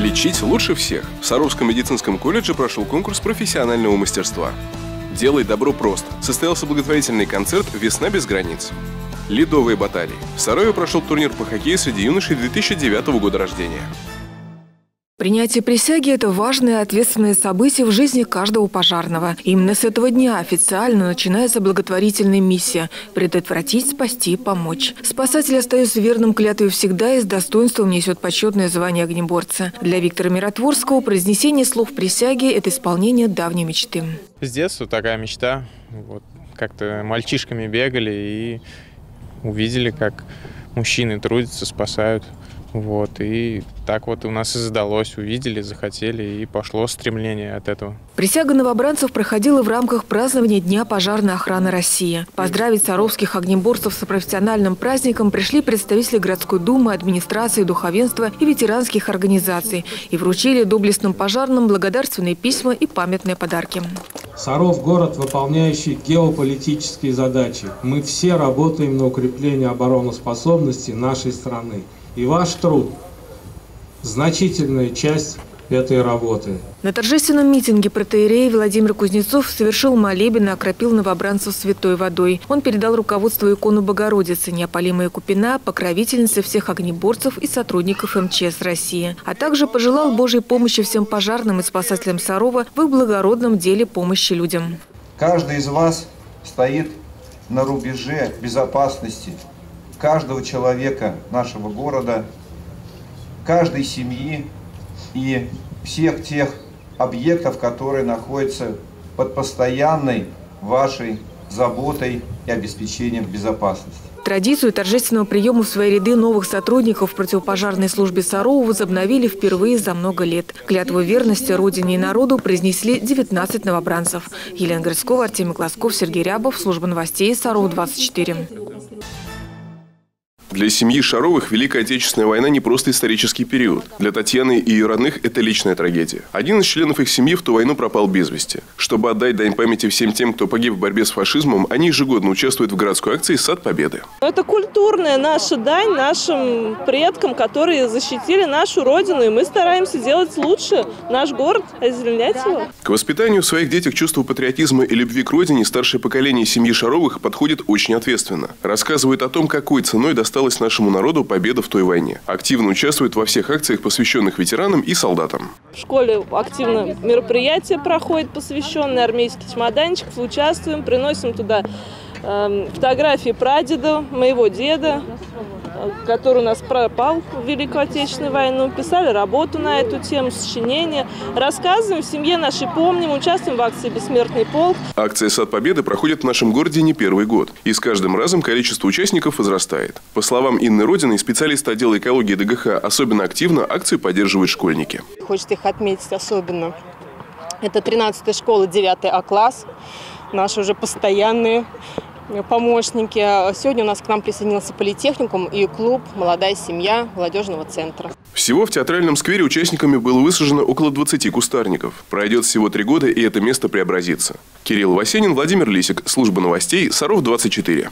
Лечить лучше всех. В Саровском медицинском колледже прошел конкурс профессионального мастерства. «Делай добро просто». Состоялся благотворительный концерт «Весна без границ». Ледовые баталии. В Сарове прошел турнир по хоккею среди юношей 2009 года рождения. Принятие присяги – это важное и ответственное событие в жизни каждого пожарного. Именно с этого дня официально начинается благотворительная миссия – предотвратить, спасти, помочь. Спасатель остается верным клятве всегда и с достоинством несет почетное звание огнеборца. Для Виктора Миротворского произнесение слов присяги – это исполнение давней мечты. С детства такая мечта. Вот, как-то мальчишками бегали и увидели, как мужчины трудятся, спасают. Вот, и так вот у нас и задалось, увидели, захотели, и пошло стремление от этого. Присяга новобранцев проходила в рамках празднования Дня пожарной охраны России. Поздравить саровских огнеборцев с профессиональным праздником пришли представители городской думы, администрации, духовенства и ветеранских организаций и вручили доблестным пожарным благодарственные письма и памятные подарки. Саров – город, выполняющий геополитические задачи. Мы все работаем на укрепление обороноспособности нашей страны. И ваш труд – значительная часть этой работы. На торжественном митинге протоиерей Владимир Кузнецов совершил молебен и окропил новобранцев святой водой. Он передал руководству икону Богородицы, неопалимая Купина, покровительнице всех огнеборцев и сотрудников МЧС России. А также пожелал Божьей помощи всем пожарным и спасателям Сарова в их благородном деле помощи людям. Каждый из вас стоит на рубеже безопасности каждого человека нашего города, каждой семьи и всех тех объектов, которые находятся под постоянной вашей заботой и обеспечением безопасности. Традицию торжественного приема в свои ряды новых сотрудников в противопожарной службе Сарова возобновили впервые за много лет. Клятву верности Родине и народу произнесли 19 новобранцев. Елена Городскова, Артемий Глазков, Сергей Рябов, служба новостей Саров-24. Для семьи Шаровых Великая Отечественная война не просто исторический период. Для Татьяны и ее родных это личная трагедия. Один из членов их семьи в ту войну пропал без вести. Чтобы отдать дань памяти всем тем, кто погиб в борьбе с фашизмом, они ежегодно участвуют в городской акции «Сад Победы». Это культурная наша дань нашим предкам, которые защитили нашу родину. И мы стараемся делать лучше наш город, озеленять его. К воспитанию в своих детях чувства патриотизма и любви к родине старшее поколение семьи Шаровых подходит очень ответственно. Рассказывают о том, какой ценой досталась нашему народу победа в той войне. Активно участвуют во всех акциях, посвященных ветеранам и солдатам. В школе активно мероприятия проходят, посвященные армейский чемоданчик. Участвуем, приносим туда фотографии прадеда, моего деда, который у нас пропал в Великую Отечественную войну. Писали работу на эту тему, сочинения. Рассказываем, в семье нашей помним, участвуем в акции «Бессмертный полк». Акция «Сад Победы» проходит в нашем городе не первый год. И с каждым разом количество участников возрастает. По словам Инны Родиной, специалисты отдела экологии ДГХ, особенно активно акцию поддерживают школьники. Хочется их отметить особенно. Это 13-я школа, 9 А-класс. Наши уже постоянные помощники. Сегодня у нас к нам присоединился политехникум и клуб «Молодая семья» молодежного центра. Всего в театральном сквере участниками было высажено около 20 кустарников. Пройдет всего 3 года, и это место преобразится. Кирилл Васенин, Владимир Лисик, служба новостей, Саров-24.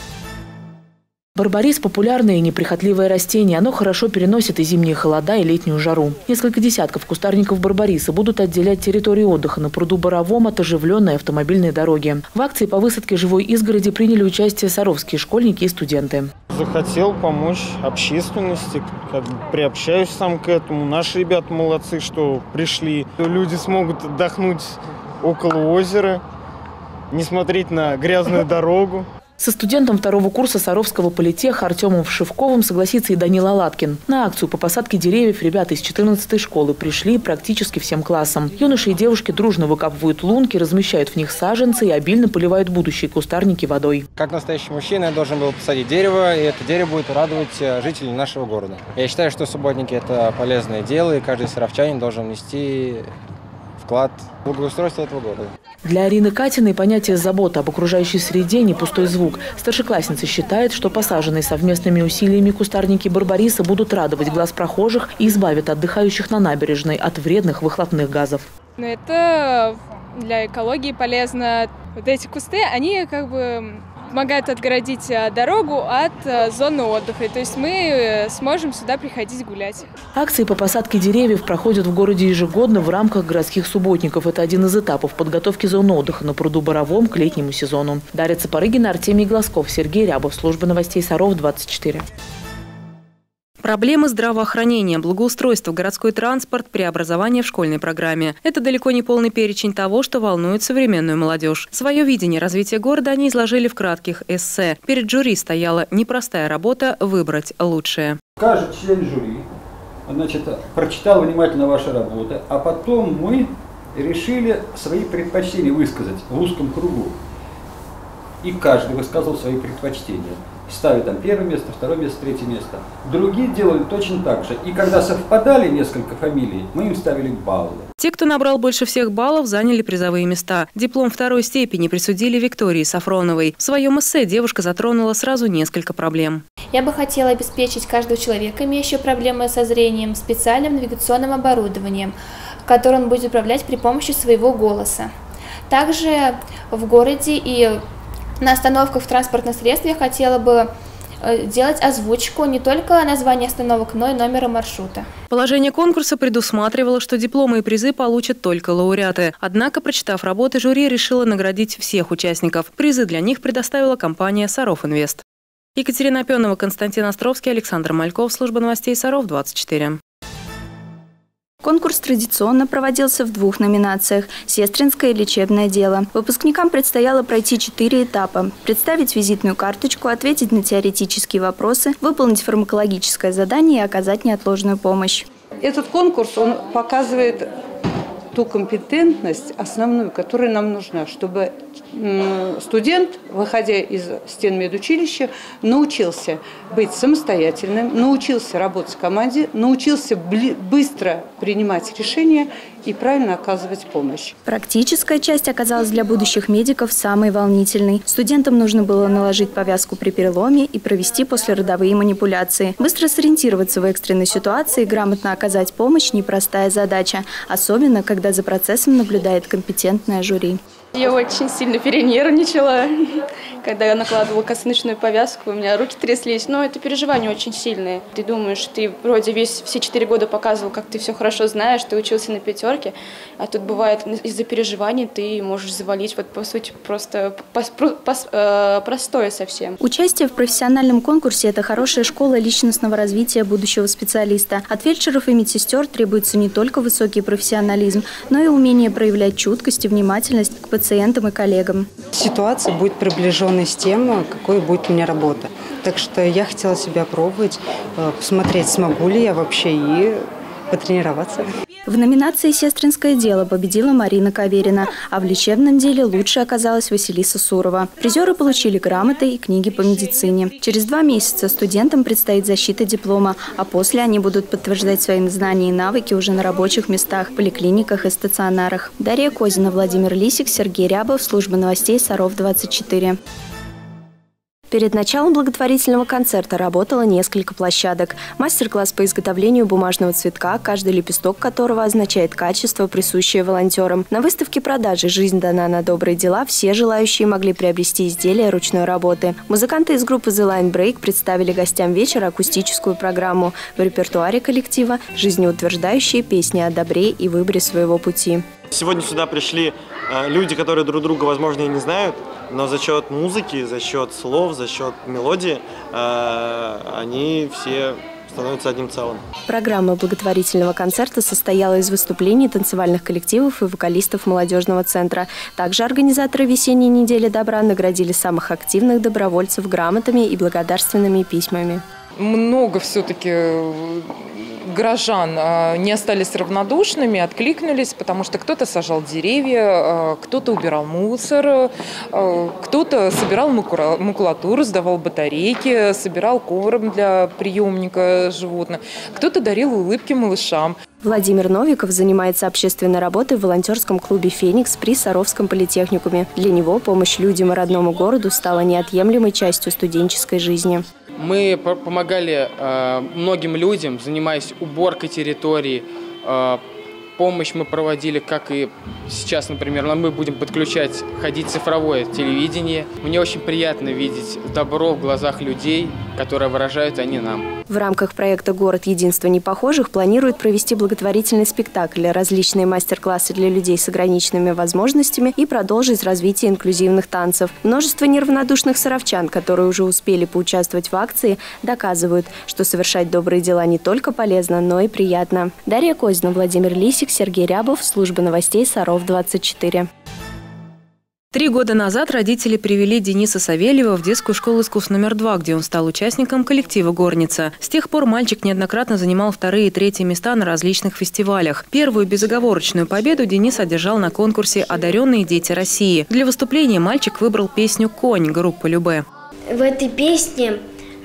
Барбарис – популярное и неприхотливое растение. Оно хорошо переносит и зимние холода, и летнюю жару. Несколько десятков кустарников барбариса будут отделять территорию отдыха на пруду Боровом от оживленной автомобильной дороги. В акции по высадке живой изгороди приняли участие саровские школьники и студенты. Захотел помочь общественности, приобщаюсь сам к этому. Наши ребята молодцы, что пришли. Люди смогут отдохнуть около озера, не смотреть на грязную дорогу. Со студентом 2-го курса Саровского политеха Артемом Вшивковым согласится и Данил Аладкин. На акцию по посадке деревьев ребята из 14-й школы пришли практически всем классом. Юноши и девушки дружно выкапывают лунки, размещают в них саженцы и обильно поливают будущие кустарники водой. Как настоящий мужчина я должен был посадить дерево, и это дерево будет радовать жителей нашего города. Я считаю, что субботники – это полезное дело, и каждый саровчанин должен внести вклад в благоустройство этого города. Для Арины Катиной понятие заботы об окружающей среде не пустой звук. Старшеклассница считает, что посаженные совместными усилиями кустарники барбариса будут радовать глаз прохожих и избавят отдыхающих на набережной от вредных выхлопных газов. Это для экологии полезно. Вот эти кусты, они помогают отгородить дорогу от зоны отдыха. То есть мы сможем сюда приходить гулять. Акции по посадке деревьев проходят в городе ежегодно в рамках городских субботников. Это один из этапов подготовки зоны отдыха на пруду Боровом к летнему сезону. Дарья Цапарыгина, Артемий Глазков, Сергей Рябов. Служба новостей Саров, 24. Проблемы здравоохранения, благоустройства, городской транспорт, преобразование в школьной программе. Это далеко не полный перечень того, что волнует современную молодежь. Свое видение развития города они изложили в кратких эссе. Перед жюри стояла непростая работа выбрать лучшее. Каждый член жюри, прочитал внимательно ваши работы, а потом мы решили свои предпочтения высказать в узком кругу. И каждый высказывал свои предпочтения. Ставили там первое место, второе место, третье место. Другие делали точно так же. И когда совпадали несколько фамилий, мы им ставили баллы. Те, кто набрал больше всех баллов, заняли призовые места. Диплом второй степени присудили Виктории Сафроновой. В своем эссе девушка затронула сразу несколько проблем. Я бы хотела обеспечить каждого человека, имеющего проблемы со зрением, специальным навигационным оборудованием, которым он будет управлять при помощи своего голоса. Также в городе и на остановках в транспортных средствах я хотела бы делать озвучку не только названия остановок, но и номера маршрута. Положение конкурса предусматривало, что дипломы и призы получат только лауреаты. Однако, прочитав работы, жюри решило наградить всех участников. Призы для них предоставила компания «Саров Инвест». Екатерина Опенова, Константин Островский, Александр Мальков. Служба новостей Саров, 24. Конкурс традиционно проводился в двух номинациях – «Сестринское» и «Лечебное дело». Выпускникам предстояло пройти 4 этапа – представить визитную карточку, ответить на теоретические вопросы, выполнить фармакологическое задание и оказать неотложную помощь. Этот конкурс, он показывает ту компетентность основную, которая нам нужна, чтобы студент, выходя из стен медучилища, научился быть самостоятельным, научился работать в команде, научился быстро принимать решения и правильно оказывать помощь. Практическая часть оказалась для будущих медиков самой волнительной. Студентам нужно было наложить повязку при переломе и провести послеродовые манипуляции. Быстро сориентироваться в экстренной ситуации и грамотно оказать помощь – непростая задача, особенно когда за процессом наблюдает компетентное жюри. Я очень сильно перенервничала, когда я накладывала косыночную повязку, у меня руки тряслись, но это переживания очень сильные. Ты думаешь, ты вроде все 4 года показывал, как ты все хорошо знаешь, ты учился на 5, а тут бывает из-за переживаний ты можешь завалить, по сути, просто простое совсем. Участие в профессиональном конкурсе – это хорошая школа личностного развития будущего специалиста. От фельдшеров и медсестер требуется не только высокий профессионализм, но и умение проявлять чуткость и внимательность к пациентам и коллегам. Ситуация будет приближенной с тем, какой будет у меня работа. Так что я хотела себя пробовать, посмотреть, смогу ли я вообще и потренироваться. В номинации «Сестринское дело» победила Марина Каверина, а в лечебном деле лучше оказалась Василиса Сурова. Призеры получили грамоты и книги по медицине. Через 2 месяца студентам предстоит защита диплома, а после они будут подтверждать свои знания и навыки уже на рабочих местах, поликлиниках и стационарах. Дарья Козина, Владимир Лисик, Сергей Рябов. Служба новостей Саров, 24. Перед началом благотворительного концерта работало несколько площадок. Мастер-класс по изготовлению бумажного цветка, каждый лепесток которого означает качество, присущее волонтерам. На выставке продажи «Жизнь дана на добрые дела» все желающие могли приобрести изделия ручной работы. Музыканты из группы The Line Break представили гостям вечера акустическую программу. В репертуаре коллектива жизнеутверждающие песни о добре и выборе своего пути. Сегодня сюда пришли люди, которые друг друга, возможно, и не знают, но за счет музыки, за счет слов, за счет мелодии они все становятся одним целым. Программа благотворительного концерта состояла из выступлений танцевальных коллективов и вокалистов молодежного центра. Также организаторы весенней недели добра наградили самых активных добровольцев грамотами и благодарственными письмами. Много все-таки горожан не остались равнодушными, откликнулись, потому что кто-то сажал деревья, кто-то убирал мусор, кто-то собирал макулатуру, сдавал батарейки, собирал корм для приемника животных, кто-то дарил улыбки малышам. Владимир Новиков занимается общественной работой в волонтерском клубе «Феникс» при Саровском политехникуме. Для него помощь людям и родному городу стала неотъемлемой частью студенческой жизни. Мы помогали многим людям, занимаясь уборкой территорий, помощь мы проводили, как и сейчас, например, мы будем подключать, ходить цифровое телевидение. Мне очень приятно видеть добро в глазах людей, которое выражают они нам. В рамках проекта «Город единства непохожих» планируют провести благотворительный спектакль, различные мастер-классы для людей с ограниченными возможностями и продолжить развитие инклюзивных танцев. Множество неравнодушных саровчан, которые уже успели поучаствовать в акции, доказывают, что совершать добрые дела не только полезно, но и приятно. Дарья Козина, Владимир Лисик, Сергей Рябов, служба новостей Саров-24. 3 года назад родители привели Дениса Савельева в детскую школу искусств номер 2, где он стал участником коллектива «Горница». С тех пор мальчик неоднократно занимал 2-е и 3-е места на различных фестивалях. Первую безоговорочную победу Денис одержал на конкурсе «Одаренные дети России». Для выступления мальчик выбрал песню «Конь» группы Любэ. В этой песне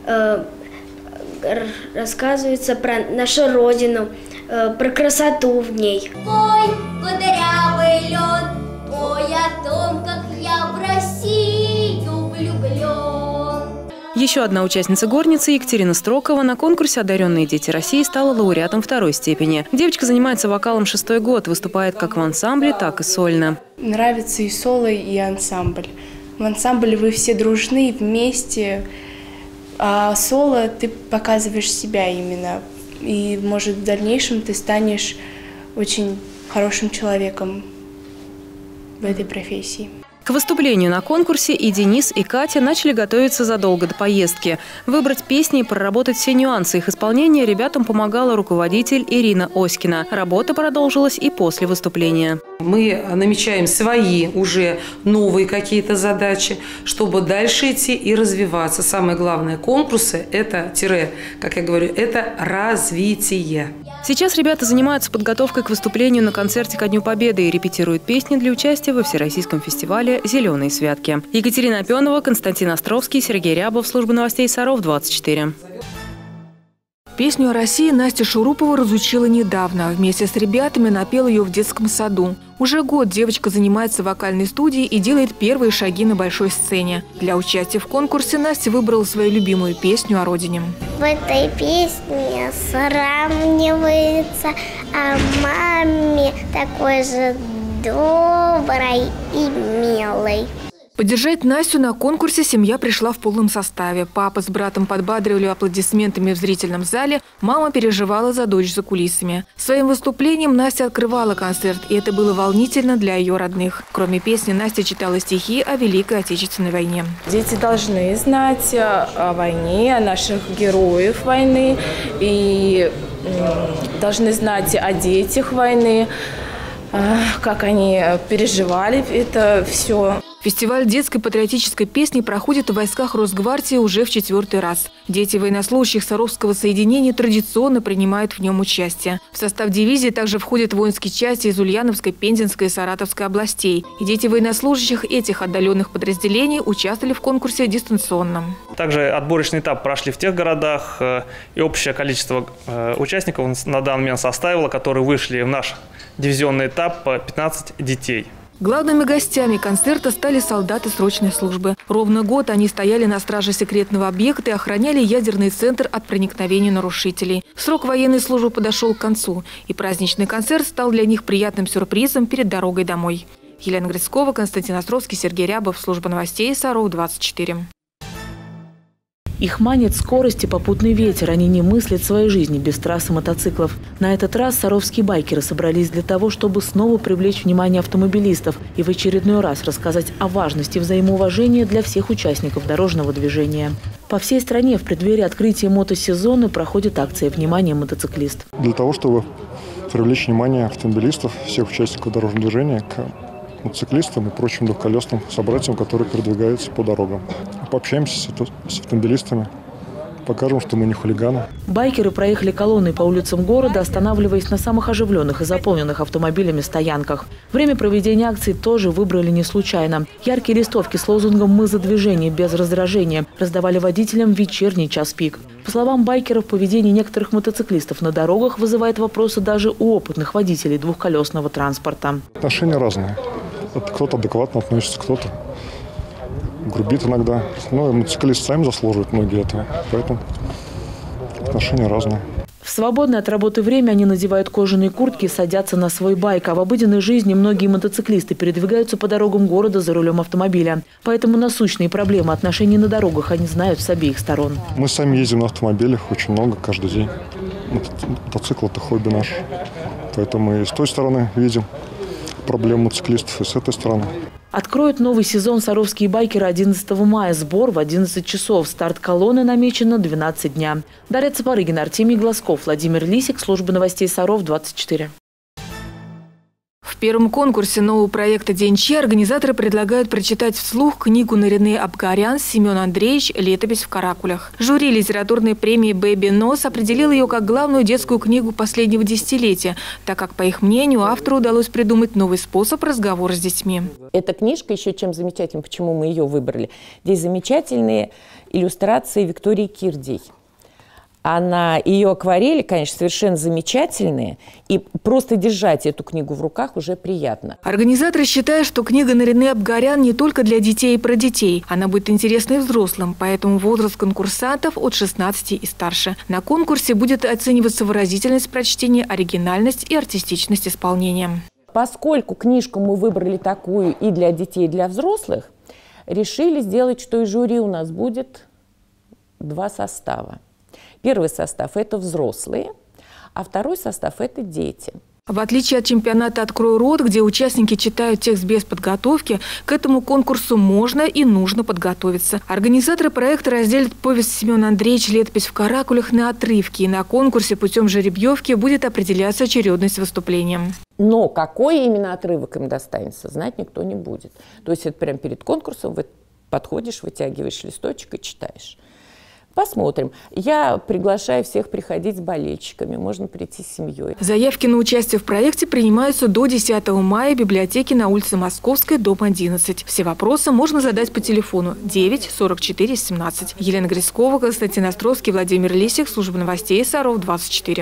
рассказывается про нашу родину, про красоту в ней. Пой, кудрявый лед, пой о том, как я в Россию влюблен. Еще одна участница «Горницы» Екатерина Строкова на конкурсе «Одаренные дети России» стала лауреатом 2-й степени. Девочка занимается вокалом 6-й год, выступает как в ансамбле, так и сольно. Нравится и соло, и ансамбль. В ансамбле вы все дружны, вместе, а соло ты показываешь себя именно. И, может, в дальнейшем ты станешь очень хорошим человеком в этой профессии. К выступлению на конкурсе и Денис, и Катя начали готовиться задолго до поездки. Выбрать песни и проработать все нюансы их исполнения ребятам помогала руководитель Ирина Оськина. Работа продолжилась и после выступления. Мы намечаем свои уже новые какие-то задачи, чтобы дальше идти и развиваться. Самое главное, конкурсы – это, как я говорю, это развитие. Сейчас ребята занимаются подготовкой к выступлению на концерте ко Дню Победы и репетируют песни для участия во Всероссийском фестивале «Зеленые святки». Екатерина Опенова, Константин Островский, Сергей Рябов, служба новостей Саров-24. Песню о России Настя Шурупова разучила недавно. Вместе с ребятами напела ее в детском саду. Уже год девочка занимается в вокальной студии и делает первые шаги на большой сцене. Для участия в конкурсе Настя выбрала свою любимую песню о родине. В этой песне сравнивается о маме, такой же доброй и милой. Поддержать Настю на конкурсе семья пришла в полном составе. Папа с братом подбадривали аплодисментами в зрительном зале, мама переживала за дочь за кулисами. Своим выступлением Настя открывала концерт, и это было волнительно для ее родных. Кроме песни, Настя читала стихи о Великой Отечественной войне. Дети должны знать о войне, о наших героях войны, и должны знать о детях войны, как они переживали это все. Фестиваль детской патриотической песни проходит в войсках Росгвардии уже в 4-й раз. Дети военнослужащих Саровского соединения традиционно принимают в нем участие. В состав дивизии также входят воинские части из Ульяновской, Пензенской и Саратовской областей. И дети военнослужащих этих отдаленных подразделений участвовали в конкурсе дистанционно. Также отборочный этап прошли в тех городах, и общее количество участников на данный момент составило, которые вышли в наш дивизионный этап, 15 детей. Главными гостями концерта стали солдаты срочной службы. Ровно год они стояли на страже секретного объекта и охраняли ядерный центр от проникновения нарушителей. Срок военной службы подошел к концу, и праздничный концерт стал для них приятным сюрпризом перед дорогой домой. Елена Грицкова, Константин Островский, Сергей Рябов, служба новостей Саров-24. Их манит скорость и попутный ветер. Они не мыслят своей жизни без трассы мотоциклов. На этот раз саровские байкеры собрались для того, чтобы снова привлечь внимание автомобилистов и в очередной раз рассказать о важности взаимоуважения для всех участников дорожного движения. По всей стране в преддверии открытия мотосезона проходит акция «Внимание, мотоциклист». Для того, чтобы привлечь внимание автомобилистов, всех участников дорожного движения к мотоциклистам и прочим двухколесным собратьям, которые передвигаются по дорогам. Пообщаемся с автомобилистами, покажем, что мы не хулиганы. Байкеры проехали колонной по улицам города, останавливаясь на самых оживленных и заполненных автомобилями стоянках. Время проведения акции тоже выбрали не случайно. Яркие листовки с лозунгом «Мы за движение без раздражения» раздавали водителям в вечерний час пик. По словам байкеров, поведение некоторых мотоциклистов на дорогах вызывает вопросы даже у опытных водителей двухколесного транспорта. Отношения разные. Кто-то адекватно относится, кто-то грубит иногда. Но мотоциклисты сами заслуживают многие этого, поэтому отношения разные. В свободное от работы время они надевают кожаные куртки и садятся на свой байк. А в обыденной жизни многие мотоциклисты передвигаются по дорогам города за рулем автомобиля. Поэтому насущные проблемы отношений на дорогах они знают с обеих сторон. Мы сами ездим на автомобилях очень много, каждый день. Мотоцикл – это хобби наше. Поэтому и с той стороны видим проблемы мотоциклистов, и с этой стороны. Откроют новый сезон саровские байкеры 11 мая. Сбор в 11 часов. Старт колонны намечен на 12 дня. Дарья Цапарыгина, Артемий Глазков, Владимир Лисик, служба новостей Саров, 24. В первом конкурсе нового проекта «День Че» организаторы предлагают прочитать вслух книгу Нарины Абгарян «Семен Андреевич. Летопись в каракулях». Жюри литературной премии «Бэби Нос» определил ее как главную детскую книгу последнего десятилетия, так как, по их мнению, автору удалось придумать новый способ разговора с детьми. Эта книжка еще чем замечательна, почему мы ее выбрали. Здесь замечательные иллюстрации Виктории Кирдей. Ее акварели, конечно, совершенно замечательные, и просто держать эту книгу в руках уже приятно. Организаторы считают, что книга Нарины Абгарян не только для детей и про детей. Она будет интересна и взрослым, поэтому возраст конкурсантов от 16 и старше. На конкурсе будет оцениваться выразительность прочтения, оригинальность и артистичность исполнения. Поскольку книжку мы выбрали такую и для детей, и для взрослых, решили сделать, что и жюри у нас будет два состава. Первый состав – это взрослые, а второй состав – это дети. В отличие от чемпионата «Открой рот», где участники читают текст без подготовки, к этому конкурсу можно и нужно подготовиться. Организаторы проекта разделят повесть Семена Андреевича «Летопись в каракулях» на отрывки. И на конкурсе путем жеребьевки будет определяться очередность выступления. Но какой именно отрывок им достанется, знать никто не будет. То есть это прямо перед конкурсом подходишь, вытягиваешь листочек и читаешь. Посмотрим. Я приглашаю всех приходить с болельщиками. Можно прийти с семьей. Заявки на участие в проекте принимаются до 10 мая в библиотеке на улице Московской, дом 11. Все вопросы можно задать по телефону 9 44 17. Елена Грискова, Константин Островский, Владимир Лисик, служба новостей Саров, 24.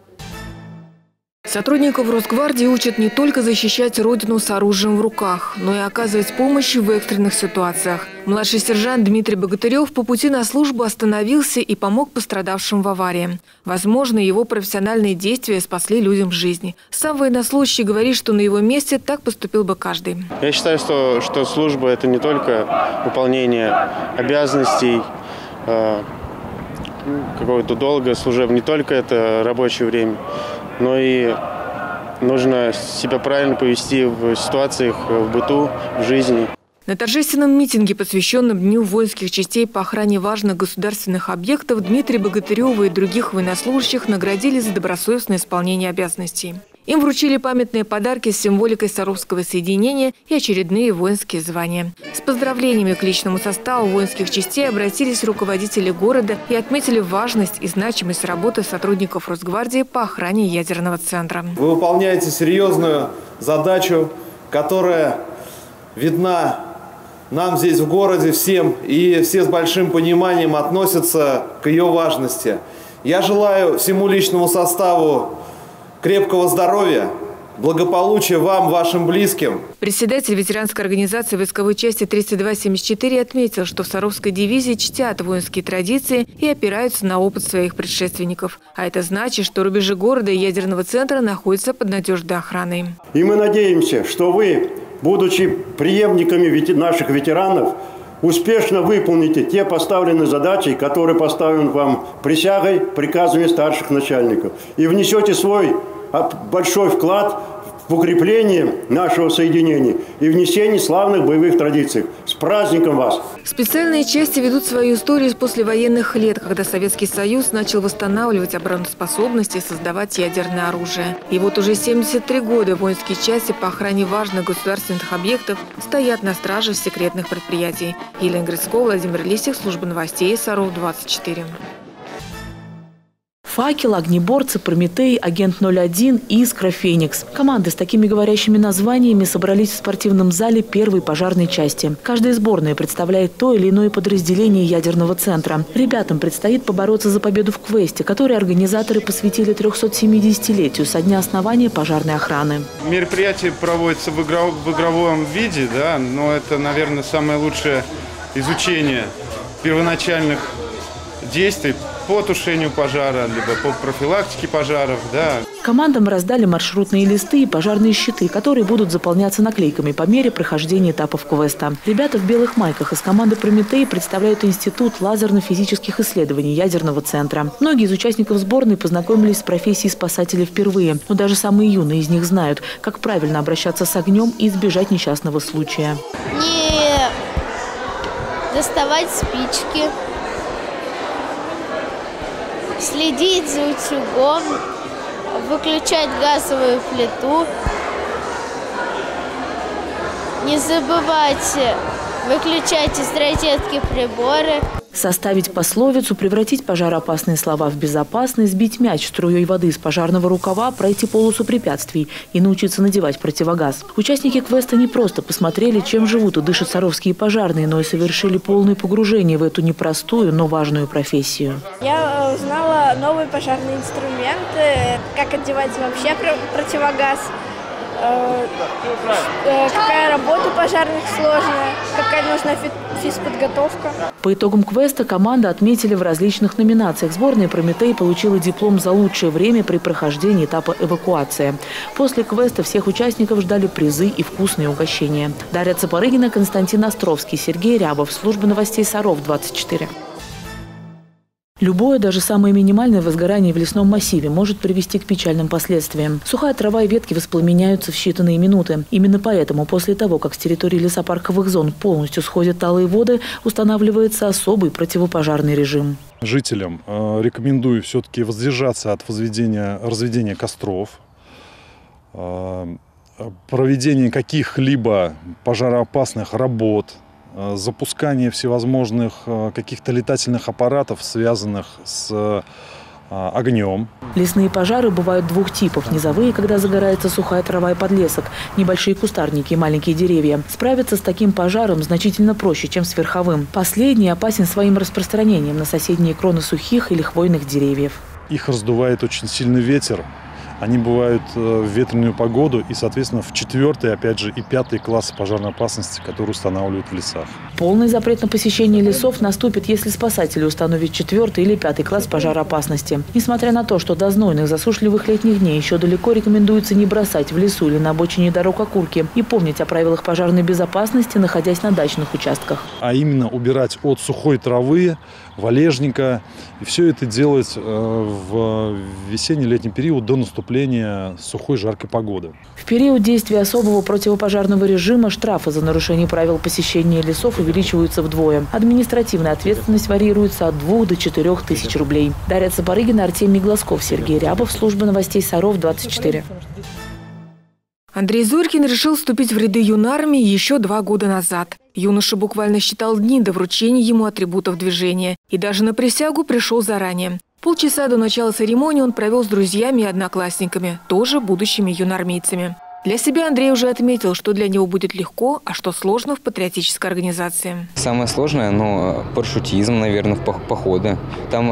Сотрудников Росгвардии учат не только защищать родину с оружием в руках, но и оказывать помощь в экстренных ситуациях. Младший сержант Дмитрий Богатырев по пути на службу остановился и помог пострадавшим в аварии. Возможно, его профессиональные действия спасли людям жизни. Сам военнослужащий говорит, что на его месте так поступил бы каждый. Я считаю, что служба – это не только выполнение обязанностей, какого-то долга служебного, не только это рабочее время, но и нужно себя правильно повести в ситуациях, в быту, в жизни. На торжественном митинге, посвященном Дню воинских частей по охране важных государственных объектов, Дмитрия Богатырева и других военнослужащих наградили за добросовестное исполнение обязанностей. Им вручили памятные подарки с символикой Саровского соединения и очередные воинские звания. С поздравлениями к личному составу воинских частей обратились руководители города и отметили важность и значимость работы сотрудников Росгвардии по охране ядерного центра. Вы выполняете серьезную задачу, которая видна нам здесь в городе всем, и все с большим пониманием относятся к ее важности. Я желаю всему личному составу крепкого здоровья, благополучия вам, вашим близким. Председатель ветеранской организации войсковой части 3274 отметил, что в Саровской дивизии чтят воинские традиции и опираются на опыт своих предшественников. А это значит, что рубежи города и ядерного центра находятся под надежной охраной. И мы надеемся, что вы, будучи преемниками наших ветеранов, успешно выполните те поставленные задачи, которые поставлены вам присягой, приказами старших начальников. И внесете свой большой вклад в укрепление нашего соединения и внесение славных боевых традиций. С праздником вас! Специальные части ведут свою историю с послевоенных лет, когда Советский Союз начал восстанавливать обороноспособность и создавать ядерное оружие. И вот уже 73 года воинские части по охране важных государственных объектов стоят на страже секретных предприятий. Елена Грицкова, Владимир Лисик, служба новостей Саров, 24. «Факел», «Огнеборцы», «Прометей», «Агент 01», «Искра», «Феникс». Команды с такими говорящими названиями собрались в спортивном зале первой пожарной части. Каждая сборная представляет то или иное подразделение ядерного центра. Ребятам предстоит побороться за победу в квесте, который организаторы посвятили 370-летию со дня основания пожарной охраны. Мероприятие проводится в игровом виде, да, но это, наверное, самое лучшее изучение первоначальных действий по тушению пожара, либо по профилактике пожаров, да. Командам раздали маршрутные листы и пожарные щиты, которые будут заполняться наклейками по мере прохождения этапов квеста. Ребята в белых майках из команды «Прометей» представляют Институт лазерно-физических исследований ядерного центра. Многие из участников сборной познакомились с профессией спасателя впервые, но даже самые юные из них знают, как правильно обращаться с огнем и избежать несчастного случая. Не доставать спички, следить за утюгом, выключать газовую плиту, не забывать выключать из розетки приборы. Составить пословицу, превратить пожароопасные слова в безопасные, сбить мяч струей воды из пожарного рукава, пройти полосу препятствий и научиться надевать противогаз. Участники квеста не просто посмотрели, чем живут и дышат саровские пожарные, но и совершили полное погружение в эту непростую, но важную профессию. Я узнала новые пожарные инструменты, как одевать вообще противогаз, какая работа пожарных сложная, какая нужна физподготовка. По итогам квеста команда отметили в различных номинациях. Сборная «Прометей» получила диплом за лучшее время при прохождении этапа эвакуации. После квеста всех участников ждали призы и вкусные угощения. Дарья Цапарыгина, Константин Островский, Сергей Рябов. Служба новостей Саров, 24. Любое, даже самое минимальное возгорание в лесном массиве может привести к печальным последствиям. Сухая трава и ветки воспламеняются в считанные минуты. Именно поэтому после того, как с территории лесопарковых зон полностью сходят талые воды, устанавливается особый противопожарный режим. Жителям рекомендую все-таки воздержаться от разведения костров, проведения каких-либо пожароопасных работ, запускание всевозможных каких-то летательных аппаратов, связанных с огнем. Лесные пожары бывают двух типов. Низовые, когда загорается сухая трава и подлесок, небольшие кустарники и маленькие деревья. Справиться с таким пожаром значительно проще, чем с верховым. Последний опасен своим распространением на соседние кроны сухих или хвойных деревьев. Их раздувает очень сильный ветер. Они бывают в ветреную погоду и, соответственно, в 4-й, опять же, и 5-й классы пожарной опасности, которые устанавливают в лесах. Полный запрет на посещение лесов наступит, если спасатели установят 4-й или 5-й класс пожароопасности. Несмотря на то, что до знойных засушливых летних дней еще далеко, рекомендуется не бросать в лесу или на обочине дорог окурки и помнить о правилах пожарной безопасности, находясь на дачных участках. А именно убирать от сухой травы, валежника. И все это делать в весенне-летний период до наступления сухой жаркой погоды. В период действия особого противопожарного режима штрафы за нарушение правил посещения лесов увеличиваются вдвое. Административная ответственность варьируется от 2 до 4 тысяч рублей. Дарья Цапарыгина, Артемий Глазков, Сергей Рябов. Служба новостей Саров, 24. Андрей Зорькин решил вступить в ряды юнармии еще 2 года назад. Юноша буквально считал дни до вручения ему атрибутов движения. И даже на присягу пришел заранее. Полчаса до начала церемонии он провел с друзьями и одноклассниками, тоже будущими юнармейцами. Для себя Андрей уже отметил, что для него будет легко, а что сложно в патриотической организации. Самое сложное, парашютизм, наверное, в походы. Там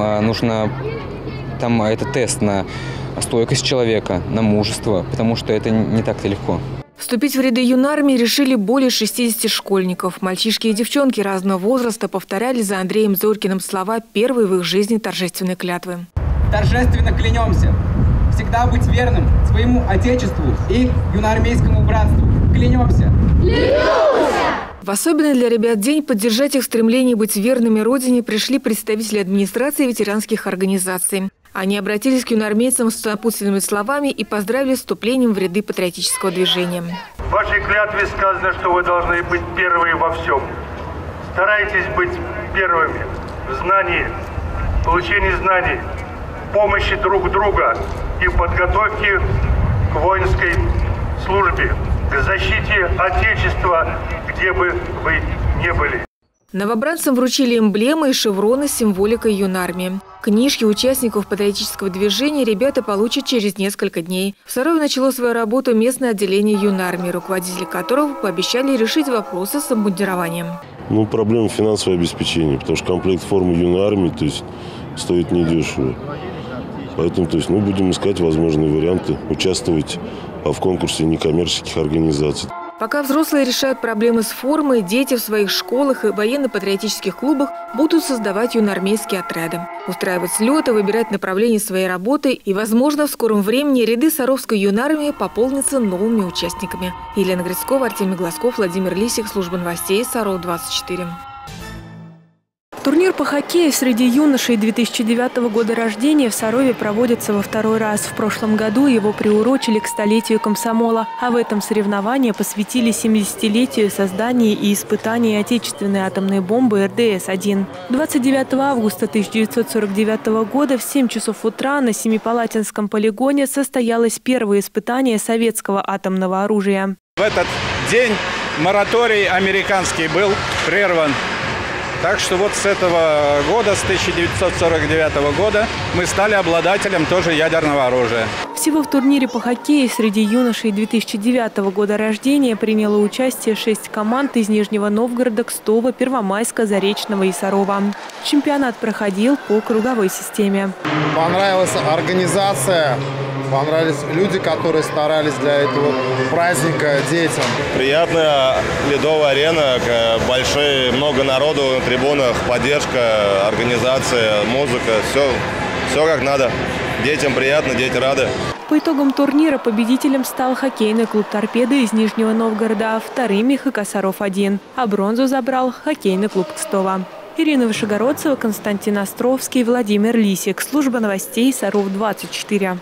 это тест на стойкость человека, на мужество, потому что это не так-то легко. Вступить в ряды юнармии решили более 60 школьников. Мальчишки и девчонки разного возраста повторяли за Андреем Зорькиным слова первой в их жизни торжественной клятвы. Торжественно клянемся всегда быть верным своему Отечеству и юноармейскому братству. Клянемся! Клянемся! В особенный для ребят день поддержать их стремление быть верными Родине пришли представители администрации ветеранских организаций. Они обратились к юноармейцам с напутственными словами и поздравили с вступлением в ряды патриотического движения. В вашей клятве сказано, что вы должны быть первыми во всем. Старайтесь быть первыми в знании, получении знаний, помощи друг друга и в подготовке к воинской службе, к защите Отечества, где бы вы ни были. Новобранцам вручили эмблемы и шевроны с символикой юнармии. Книжки участников патриотического движения ребята получат через несколько дней. В Сарове начало свою работу местное отделение юнармии, руководители которого пообещали решить вопросы с обмундированием. Проблема финансового обеспечения, потому что комплект формы юнармии стоит недешево. Поэтому будем искать возможные варианты, участвовать в конкурсе некоммерческих организаций. Пока взрослые решают проблемы с формой, дети в своих школах и военно-патриотических клубах будут создавать юноармейские отряды, устраивать слеты, выбирать направление своей работы и, возможно, в скором времени ряды Саровской юнармии пополнятся новыми участниками. Елена Грицкова, Артемий Глазков, Владимир Лисик, служба новостей Саров 24. Турнир по хоккею среди юношей 2009 года рождения в Сарове проводится во второй раз. В прошлом году его приурочили к столетию комсомола, а в этом соревнования посвятили 70-летию создания и испытания отечественной атомной бомбы РДС-1. 29 августа 1949 года в 7 часов утра на Семипалатинском полигоне состоялось первое испытание советского атомного оружия. В этот день мораторий американский был прерван. Так что вот с этого года, с 1949 года, мы стали обладателем тоже ядерного оружия. Всего в турнире по хоккею среди юношей 2009 года рождения приняло участие 6 команд из Нижнего Новгорода, Кстова, Первомайска, Заречного и Сарова. Чемпионат проходил по круговой системе. Понравилась организация, понравились люди, которые старались для этого праздника детям. Приятная ледовая арена, большой, много народу на трибунах, поддержка, организация, музыка, все как надо. Детям приятно, дети рады. По итогам турнира победителем стал хоккейный клуб «Торпеда» из Нижнего Новгорода, вторыми ХК Саров-1, а бронзу забрал хоккейный клуб Кстова. Ирина Вышегородцева, Константин Островский, Владимир Лисик. Служба новостей Саров 24.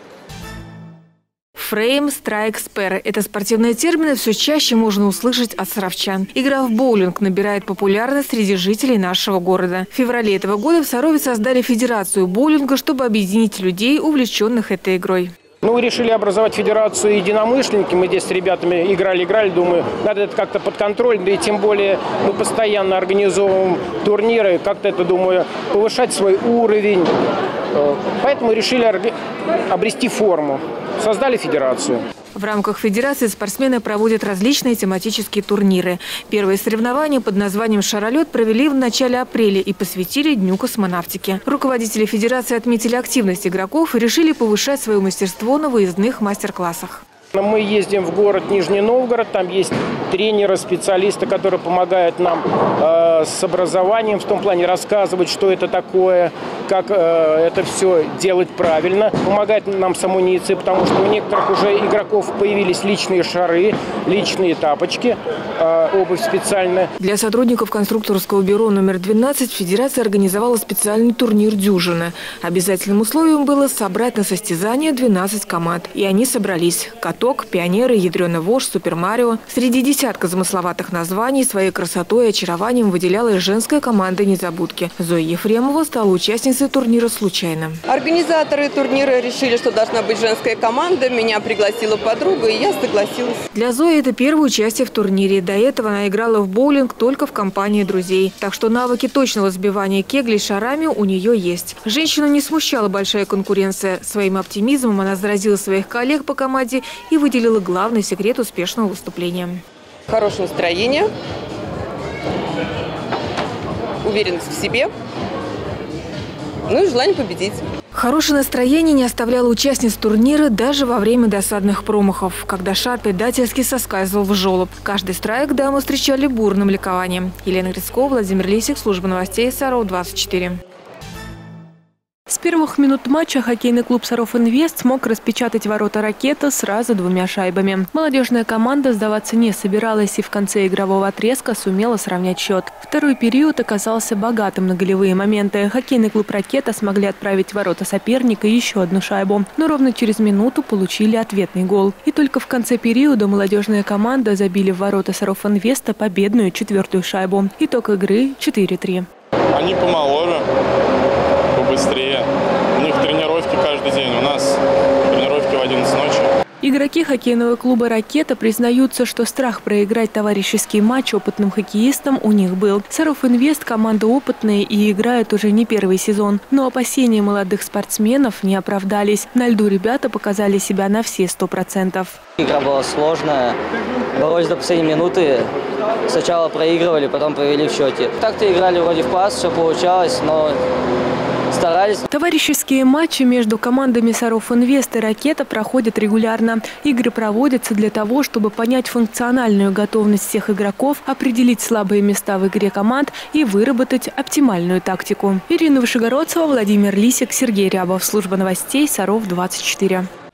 Фрейм, страйк, спэр – это спортивные термины все чаще можно услышать от саровчан. Игра в боулинг набирает популярность среди жителей нашего города. В феврале этого года в Сарове создали федерацию боулинга, чтобы объединить людей, увлеченных этой игрой. Мы решили образовать федерацию единомышленники. Мы здесь с ребятами играли. Думаю, надо это как-то под контроль. Да и тем более мы постоянно организовываем турниры. Как-то это, думаю, повышать свой уровень. Поэтому решили обрести форму. Создали федерацию. В рамках федерации спортсмены проводят различные тематические турниры. Первые соревнования под названием «Шаролет» провели в начале апреля и посвятили Дню космонавтики. Руководители федерации отметили активность игроков и решили повышать свое мастерство на выездных мастер-классах. Мы ездим в город Нижний Новгород, там есть тренеры, специалисты, которые помогают нам с образованием, в том плане рассказывать, что это такое, как это все делать правильно. Помогает нам с амуницией, потому что у некоторых уже игроков появились личные шары, личные тапочки, обувь специальная. Для сотрудников конструкторского бюро номер 12 федерация организовала специальный турнир «Дюжина». Обязательным условием было собрать на состязание 12 команд. И они собрались. «Каток», «Пионеры», «Ядреный вождь», «Супер Марио». Среди десятка замысловатых названий своей красотой и очарованием выделялась женская команда «Незабудки». Зоя Ефремова стала участницей турнира случайно. Организаторы турнира решили, что должна быть женская команда. Меня пригласила подруга, и я согласилась. Для Зои это первое участие в турнире. До этого она играла в боулинг только в компании друзей. Так что навыки точного сбивания кеглей шарами у нее есть. Женщину не смущала большая конкуренция. Своим оптимизмом она заразила своих коллег по команде и выделила главный секрет успешного выступления. Хорошее настроение, уверенность в себе, ну и желание победить. Хорошее настроение не оставляло участниц турнира даже во время досадных промахов, когда шар предательски соскальзывал в желоб. Каждый страйк дамы встречали бурным ликованием. Елена Грицкова, Владимир Лисик, служба новостей Саров 24. С первых минут матча хоккейный клуб «Саров-Инвест» смог распечатать ворота «Ракета» сразу 2 шайбами. Молодежная команда сдаваться не собиралась и в конце игрового отрезка сумела сравнять счет. Второй период оказался богатым на голевые моменты. Хоккейный клуб «Ракета» смогли отправить в ворота соперника еще 1 шайбу, но ровно через минуту получили ответный гол. И только в конце периода молодежная команда забили в ворота «Саров-Инвеста» победную 4-ю шайбу. Итог игры 4-3. Они помоложе, побыстрее. У них тренировки каждый день, у нас тренировки в 11 ночи. Игроки хоккейного клуба «Ракета» признаются, что страх проиграть товарищеский матч опытным хоккеистам у них был. «Саров-Инвест» – команда опытная и играет уже не первый сезон. Но опасения молодых спортсменов не оправдались. На льду ребята показали себя на все 100%. Игра была сложная. Боролись до последней минуты. Сначала проигрывали, потом провели в счете. Так-то играли вроде в пас, все получалось, но старались. Товарищеские матчи между командами «Саров Инвест» и «Ракета» проходят регулярно. Игры проводятся для того, чтобы понять функциональную готовность всех игроков, определить слабые места в игре команд и выработать оптимальную тактику. Ирина Вышегородцева, Владимир Лисик, Сергей Рябов. Служба новостей «Саров 24».